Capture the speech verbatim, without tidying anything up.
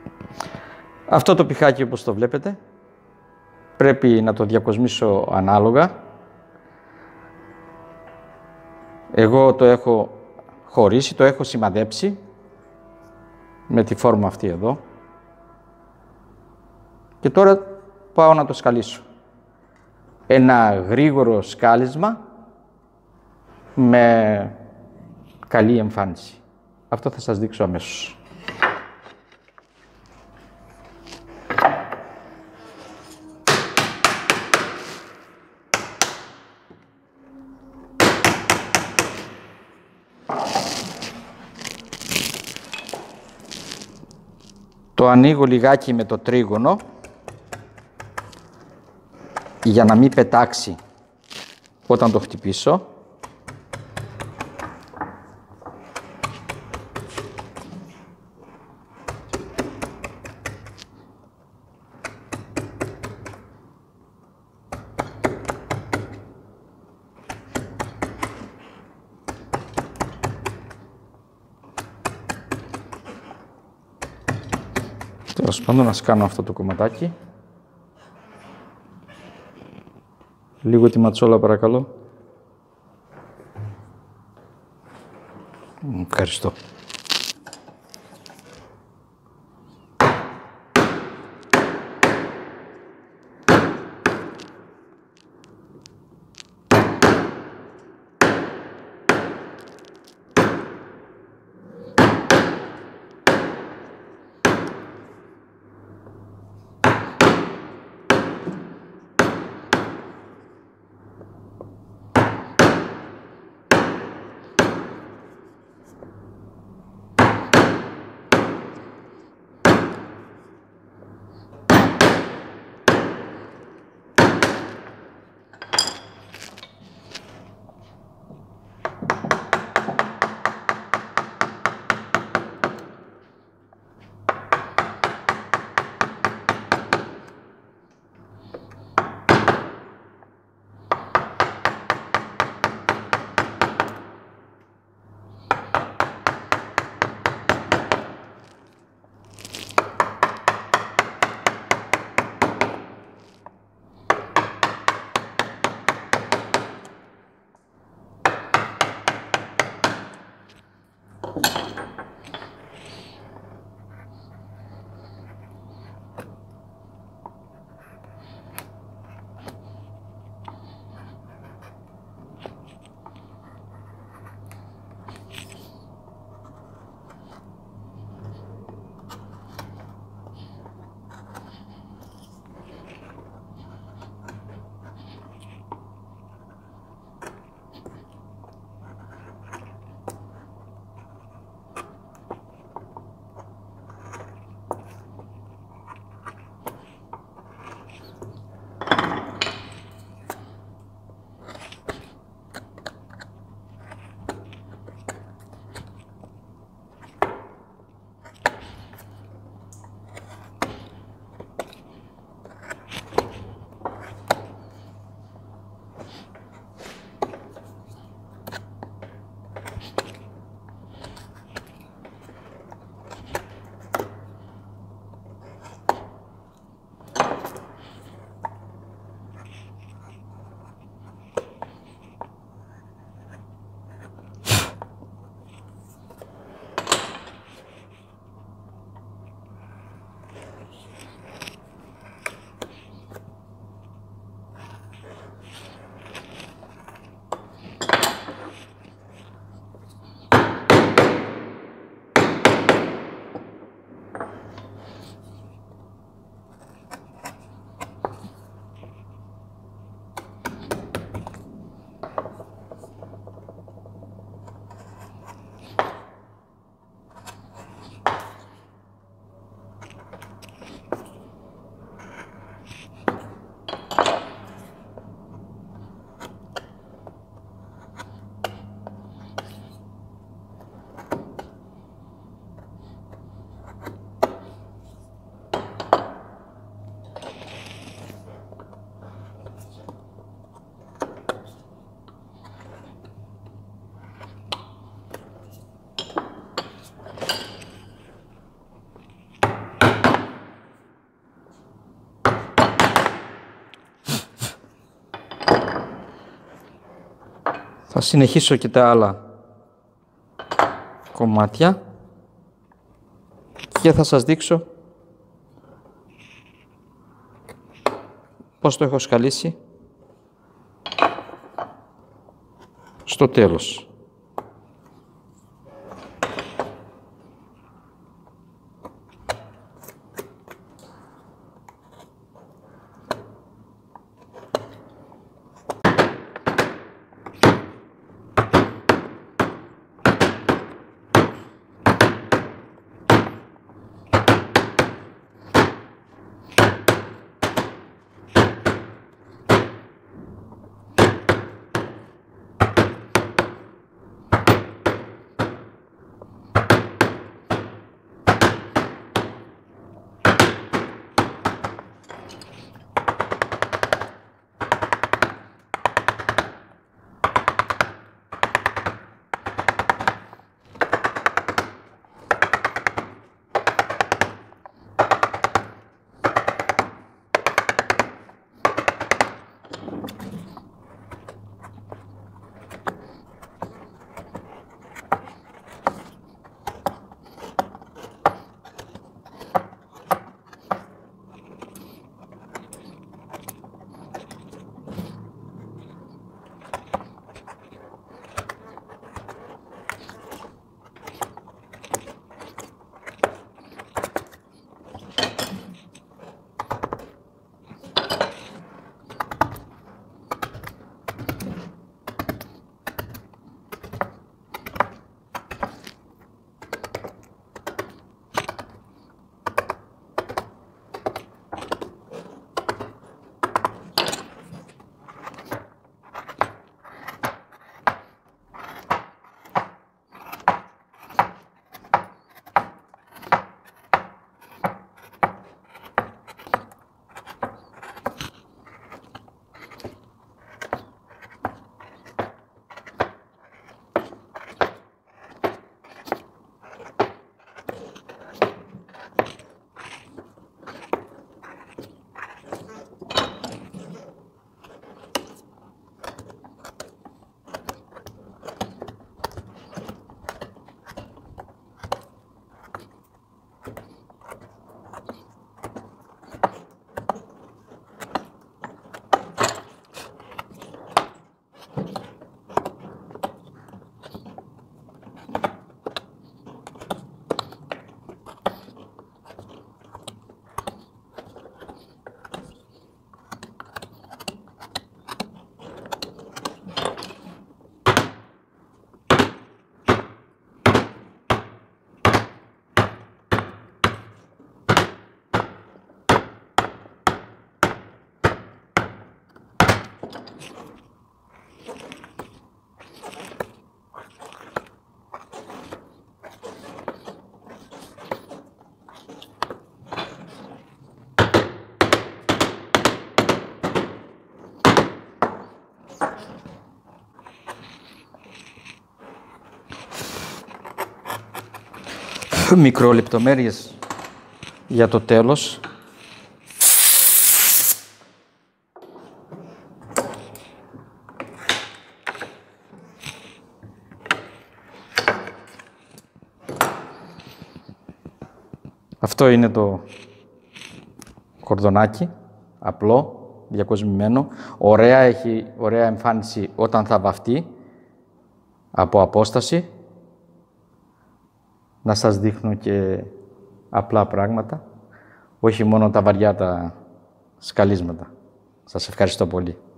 Αυτό το πιχάκι, όπως το βλέπετε, πρέπει να το διακοσμήσω ανάλογα. Εγώ το έχω χωρίσει, το έχω σημαδέψει με τη φόρμα αυτή εδώ. Και τώρα πάω να το σκαλίσω. Ένα γρήγορο σκάλισμα με καλή εμφάνιση. Αυτό θα σας δείξω αμέσως. Το ανοίγω λιγάκι με το τρίγωνο για να μην πετάξει όταν το χτυπήσω. Τέλος πάντων, να σκάνω αυτό το κομματάκι. Λίγο τη ματσόλα, παρακαλώ. Ευχαριστώ. Θα συνεχίσω και τα άλλα κομμάτια και θα σας δείξω πώς το έχω σκαλίσει στο τέλος. Μικρολεπτομέρειες για το τέλος. Αυτό είναι το κορδονάκι, απλό, διακοσμημένο. Ωραία, έχει ωραία εμφάνιση όταν θα βαφτεί από απόσταση. Να σας δείχνω και απλά πράγματα, όχι μόνο τα βαριά τα σκαλίσματα. Σας ευχαριστώ πολύ.